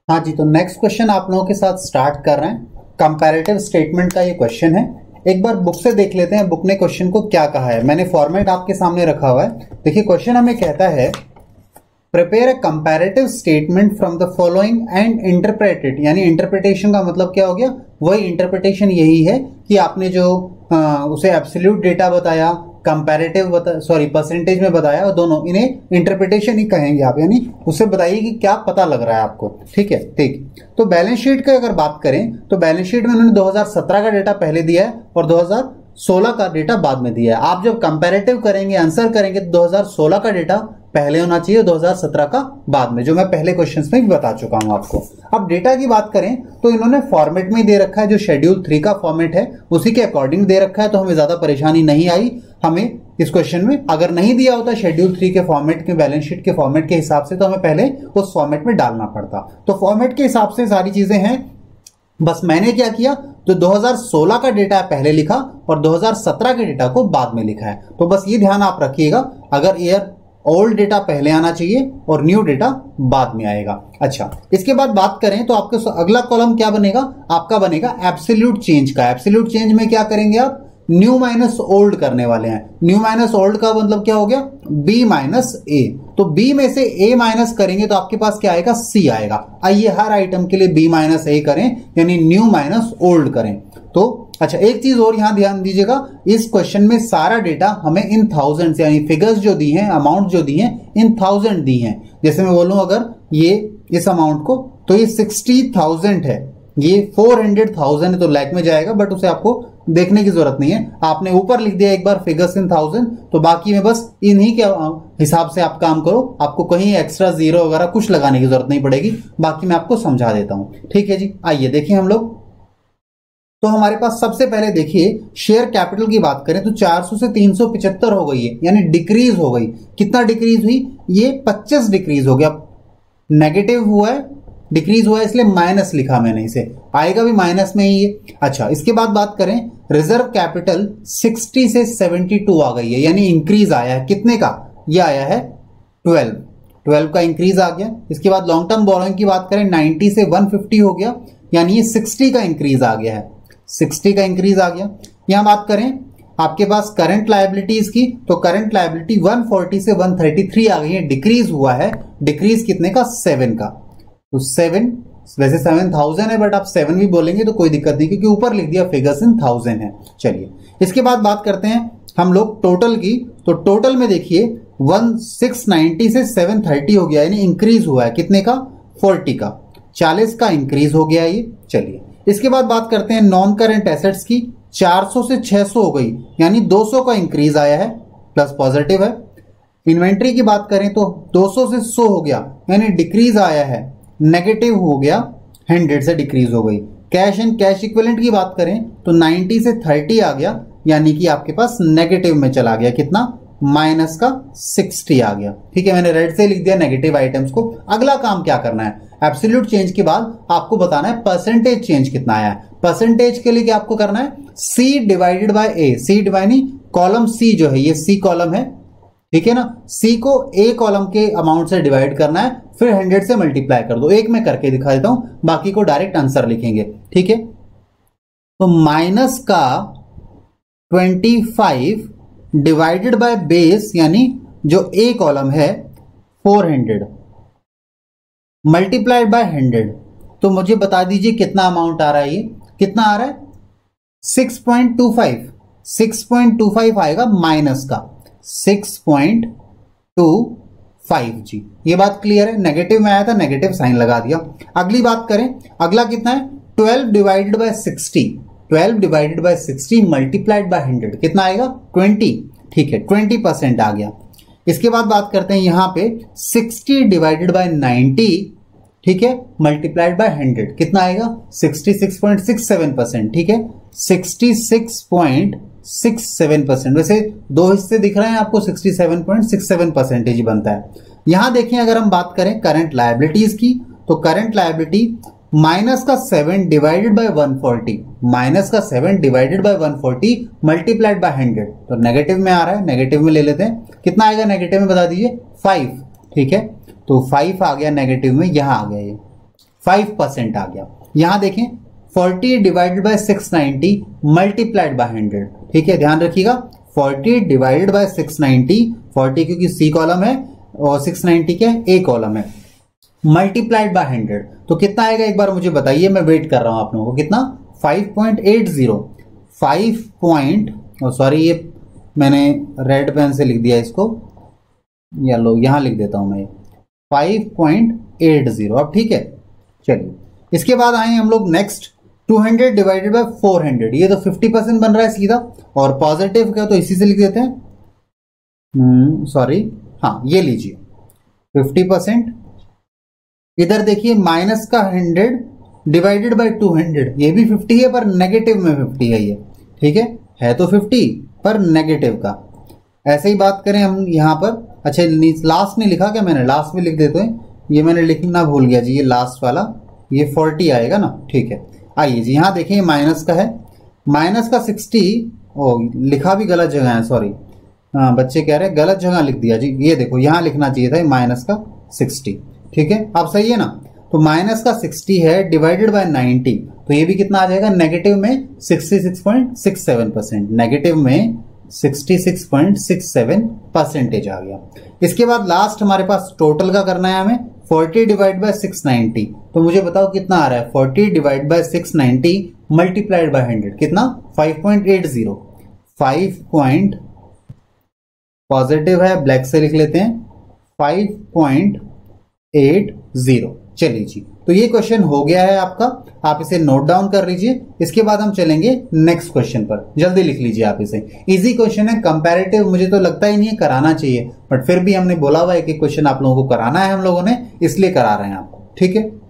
हाँ जी, तो next question आप लोगों के साथ स्टार्ट कर रहे हैं। कंपैरेटिव स्टेटमेंट का ये क्वेश्चन है। एक बार बुक से देख लेते हैं बुक ने क्वेश्चन को क्या कहा है। मैंने फॉर्मेट आपके सामने रखा हुआ है। देखिए क्वेश्चन हमें कहता है prepare a comparative statement from the following and interpret it. यानी इंटरप्रिटेशन का मतलब क्या हो गया, वही इंटरप्रिटेशन यही है कि आपने जो उसे एब्सोल्यूट डेटा बताया, कंपैरेटिव परसेंटेज में बताया, और दोनों इन्हें इंटरप्रिटेशन ही कहेंगे आप। यानी उससे बताइए कि क्या पता लग रहा है आपको। ठीक है, ठीक। तो बैलेंस शीट का अगर बात करें तो बैलेंस शीट में उन्होंने 2017 का डेटा पहले दिया है और 2016 का डेटा बाद में दिया है। आप जब कंपैरेटिव करेंगे, आंसर करेंगे, तो 2016 का डेटा पहले होना चाहिए, 2017 का बाद में, जो मैं पहले क्वेश्चंस में भी बता चुका हूं आपको। अब डेटा की बात करें तो इन्होंने फॉर्मेट में दे रखा है, जो शेड्यूल 3 का फॉर्मेट है उसी के अकॉर्डिंग दे रखा है, तो हमें ज्यादा परेशानी नहीं आई हमें इस क्वेश्चन में। अगर नहीं दिया होता शेड्यूल 3 के फॉर्मेट के, बैलेंस शीट के फॉर्मेट के हिसाब से, तो हमें पहले उस फॉर्मेट में डालना पड़ता। तो फॉर्मेट के हिसाब से सारी चीजें हैं। बस मैंने क्या किया, जो 2016 का डेटा पहले लिखा और 2017 के डेटा को बाद में लिखा है। तो बस ये ध्यान आप रखिएगा, अगर ईयर ओल्ड डेटा पहले आना चाहिए और न्यू डेटा बाद में आएगा। अच्छा, इसके बाद बात करें तो आपके अगला कॉलम क्या बनेगा, आपका बनेगा एब्सोल्यूट चेंज का। एब्सोल्यूट चेंज में क्या करेंगे आप, न्यू माइनस ओल्ड करने वाले हैं। न्यू माइनस ओल्ड का मतलब क्या हो गया, बी माइनस ए। तो बी में से ए माइनस करेंगे तो आपके पास क्या आएगा, सी आएगा। आइए हर आइटम के लिए बी माइनस ए करें, यानी न्यू माइनस ओल्ड करें। तो अच्छा, एक चीज और यहां ध्यान दीजिएगा, इस क्वेश्चन में सारा डेटा हमें इन थाउजेंड, यानी फिगर्स जो दी हैं, अमाउंट जो दी हैं, इन थाउजेंड दी हैं। जैसे मैं बोलूं अगर ये इस अमाउंट को, तो ये 60,000 है, ये 400,000 है, तो लैख में जाएगा, बट उसे आपको देखने की जरूरत नहीं है। आपने ऊपर लिख दिया एक बार फिगर्स इन थाउजेंड, तो बाकी में बस इन्हीं के हिसाब से आप काम करो। आपको कहीं एक्स्ट्रा जीरो वगैरह कुछ लगाने की जरूरत नहीं पड़ेगी, बाकी मैं आपको समझा देता हूं। ठीक है जी, आइए देखिए हम लोग। तो हमारे पास सबसे पहले देखिए शेयर कैपिटल की बात करें तो 400 से 375 हो गई है, यानी डिक्रीज हो गई। कितना डिक्रीज हुई, ये 25 डिक्रीज हो गया। नेगेटिव हुआ है, डिक्रीज हुआ है, इसलिए माइनस लिखा मैंने, इसे आएगा भी माइनस में ही है। अच्छा, इसके बाद बात करें रिजर्व कैपिटल 60 से 72 आ गई है, यानी इंक्रीज आया है। कितने का, ये आया है 12 का इंक्रीज आ गया। इसके बाद लॉन्ग टर्म बोरोइंग की बात करें 90 से 150 हो गया, यानी ये 60 का इंक्रीज आ गया है, 60 का इंक्रीज आ गया। यहां बात करें आपके पास करंट लायबिलिटीज की, तो करंट लायबिलिटी 140 से 133 आ गई है, डिक्रीज हुआ है। डिक्रीज कितने का, 7 का। तो 7, वैसे 7,000 है, बट आप 7 भी बोलेंगे तो कोई दिक्कत नहीं, क्योंकि ऊपर लिख दिया फिगर्स इन थाउजेंड है। चलिए इसके बाद बात करते हैं हम लोग टोटल की। तो टोटल में देखिए 690 से 730 हो गया, यानी इंक्रीज हुआ है। कितने का, 40 का, 40 का इंक्रीज हो गया ये। चलिए इसके बाद बात करते हैं नॉन करंट एसेट्स की। 400 से 600 हो गई, यानी 200 का इंक्रीज आया है, प्लस पॉजिटिव है। इन्वेंट्री की बात करें तो 200 से 100 हो गया, यानी डिक्रीज आया है, नेगेटिव हो गया, 100 से डिक्रीज हो गई। कैश एंड कैश इक्विवेलेंट की बात करें तो 90 से 30 आ गया, यानी कि आपके पास नेगेटिव में चला गया। कितना, माइनस का 60 आ गया। ठीक है, मैंने रेड से लिख दिया नेगेटिव आइटम्स को। अगला काम क्या करना है, एब्सोल्यूट चेंज के बाद आपको बताना है परसेंटेज चेंज कितना आया है। परसेंटेज के लिए क्या आपको करना है, C divided by A. C dividing column C जो है, ये सी कॉलम है, ठीक है ना। सी को ए कॉलम के अमाउंट से डिवाइड करना है, फिर 100 से मल्टीप्लाई कर दो। एक मैं करके दिखा देता हूं, बाकी को डायरेक्ट आंसर लिखेंगे। ठीक है, तो माइनस का 25 डिवाइडेड बाय बेस, यानी जो ए कॉलम है 400, मल्टीप्लाइड बाय 100। तो मुझे बता दीजिए कितना अमाउंट आ रहा है, ये कितना आ रहा है, 6.25। 6.25 आएगा माइनस का, 6.25 जी। ये बात क्लियर है। नेगेटिव में आया था, नेगेटिव साइन लगा दिया। अगली बात करें, अगला कितना है, 12 divided by 60। 12 divided by 60 multiplied by 100, कितना आएगा, 20। ठीक है, 20% आ गया। इसके बाद बात करते हैं यहां पे 60 डिवाइडेड बाय 90, ठीक है, मल्टीप्लाइड बाय 100, कितना आएगा, 66.67%। ठीक है, 66.67%। वैसे दो हिस्से दिख रहे हैं आपको, 67.67% ही बनता है। यहां देखें अगर हम बात करें करंट लायबिलिटीज की, तो करंट लायबिलिटी माइनस का 7 डिवाइडेड बाय 140, माइनस का 7 डिवाइडेड बाय 140 मल्टीप्लाइड बाय 100, तो नेगेटिव में आ रहा है, नेगेटिव में ले लेते हैं। कितना आएगा नेगेटिव में, बता दीजिए, 5। ठीक है, तो 5 आ गया नेगेटिव में, यहां आ गया ये 5% आ गया। यहां देखें 40 डिवाइडेड बाय 690 मल्टीप्लाइड बाय 100, ठीक है, ध्यान रखिएगा 40 डिवाइडेड बाय 690, 40 क्योंकि सी कॉलम है और 690 के ए कॉलम है, मल्टीप्लाइड बाय 100 तो कितना आएगा एक बार मुझे बताइए, मैं वेट कर रहा हूं आप लोगों को। कितना? 5.80 सॉरी ये मैंने रेड पेन से लिख दिया इसको, येलो यहां लिख देता हूं मैं 5.80। अब ठीक है, चलिए इसके बाद आए हम लोग नेक्स्ट 200 डिवाइडेड बाय 400, ये तो 50% बन रहा है सीधा, और पॉजिटिव का तो इसी से लिख देते हैं, सॉरी हाँ ये लीजिए 50%। इधर देखिए माइनस का 100 डिवाइडेड बाय 200, ये भी 50 है पर नेगेटिव में 50 है ये, ठीक है तो 50 पर नेगेटिव का। ऐसे ही बात करें हम यहाँ पर, अच्छा लास्ट में लिखा क्या मैंने, लास्ट में लिख देते हैं, ये मैंने लिखना भूल गया जी, ये लास्ट वाला ये 40 आएगा ना, ठीक है। आइए जी यहाँ देखिए माइनस का है, माइनस का 60, लिखा भी गलत जगह है, सॉरी बच्चे कह रहे हैं गलत जगह लिख दिया जी, ये देखो यहाँ लिखना चाहिए था माइनस का 60, ठीक है अब सही है ना। तो माइनस का 60 है डिवाइडेड बाय 90, तो ये भी कितना आ जाएगा, नेगेटिव में 66.67%, नेगेटिव में 66.67% आ गया। इसके बाद लास्ट हमारे पास टोटल का करना है हमें, 40 डिवाइड बाय 690, तो मुझे बताओ कितना आ रहा है, 40 डिवाइड बाय 690 मल्टीप्लाइड बाय 100, कितना 5.80, 5 पॉजिटिव है ब्लैक से लिख लेते हैं 5.80। चलिए जी, तो ये क्वेश्चन हो गया है आपका, आप इसे नोट डाउन कर लीजिए। इसके बाद हम चलेंगे नेक्स्ट क्वेश्चन पर, जल्दी लिख लीजिए आप इसे, इजी क्वेश्चन है, कंपैरेटिव मुझे तो लगता ही नहीं है कराना चाहिए, बट फिर भी हमने बोला हुआ है कि क्वेश्चन आप लोगों को कराना है हम लोगों ने, इसलिए करा रहे हैं आपको, ठीक है।